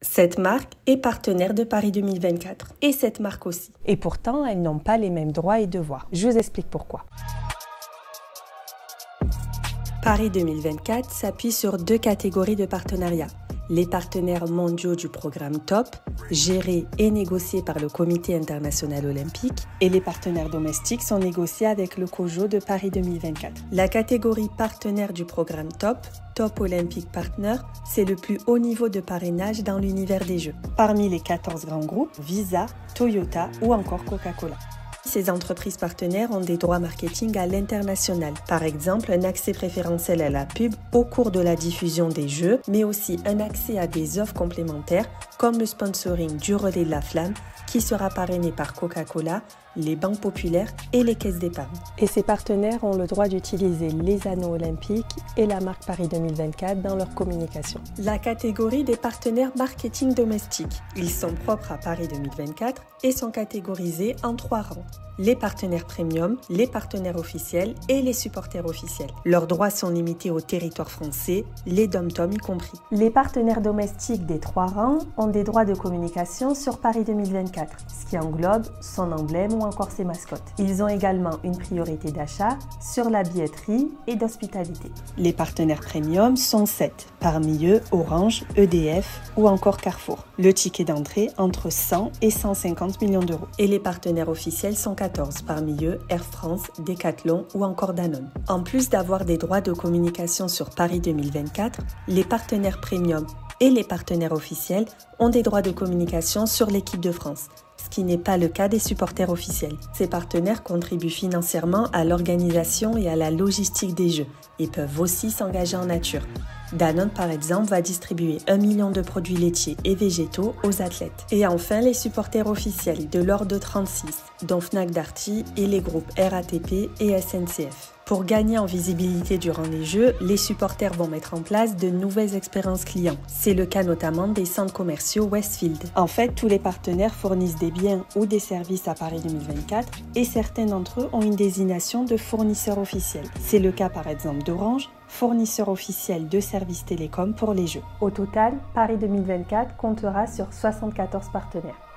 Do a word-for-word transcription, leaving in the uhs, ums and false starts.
Cette marque est partenaire de Paris deux mille vingt-quatre et cette marque aussi. Et pourtant, elles n'ont pas les mêmes droits et devoirs. Je vous explique pourquoi. Paris deux mille vingt-quatre s'appuie sur deux catégories de partenariats. Les partenaires mondiaux du programme TOP, gérés et négociés par le Comité international olympique, et les partenaires domestiques sont négociés avec le COJO de Paris deux mille vingt-quatre. La catégorie partenaire du programme TOP, Top Olympic Partner, c'est le plus haut niveau de parrainage dans l'univers des Jeux. Parmi les quatorze grands groupes, Visa, Toyota ou encore Coca-Cola. Ces entreprises partenaires ont des droits marketing à l'international, par exemple un accès préférentiel à la pub au cours de la diffusion des Jeux, mais aussi un accès à des offres complémentaires comme le sponsoring du relais de la flamme qui sera parrainé par Coca-Cola, les banques populaires et les caisses d'épargne. Et ces partenaires ont le droit d'utiliser les anneaux olympiques et la marque Paris deux mille vingt-quatre dans leur communication. La catégorie des partenaires marketing domestiques. Ils sont propres à Paris deux mille vingt-quatre et sont catégorisés en trois rangs. Les partenaires premium, les partenaires officiels et les supporters officiels. Leurs droits sont limités au territoire français, les dom-tom y compris. Les partenaires domestiques des trois rangs ont des droits de communication sur Paris deux mille vingt-quatre, ce qui englobe son emblème ou encore ses mascottes. Ils ont également une priorité d'achat sur la billetterie et d'hospitalité. Les partenaires premium sont sept, parmi eux Orange, E D F ou encore Carrefour. Le ticket d'entrée entre cent et cent cinquante millions d'euros. Et les partenaires officiels sont quatorze, parmi eux Air France, Decathlon ou encore Danone. En plus d'avoir des droits de communication sur Paris deux mille vingt-quatre, les partenaires premium et les partenaires officiels ont des droits de communication sur l'équipe de France, ce qui n'est pas le cas des supporters officiels. Ces partenaires contribuent financièrement à l'organisation et à la logistique des Jeux et peuvent aussi s'engager en nature. Danone, par exemple, va distribuer un million de produits laitiers et végétaux aux athlètes. Et enfin, les supporters officiels de l'ordre de trente-six, dont Fnac Darty et les groupes R A T P et S N C F. Pour gagner en visibilité durant les Jeux, les supporters vont mettre en place de nouvelles expériences clients. C'est le cas notamment des centres commerciaux Westfield. En fait, tous les partenaires fournissent des biens ou des services à Paris deux mille vingt-quatre et certains d'entre eux ont une désignation de fournisseur officiel. C'est le cas par exemple d'Orange, fournisseur officiel de services télécom pour les Jeux. Au total, Paris deux mille vingt-quatre comptera sur soixante-quatorze partenaires.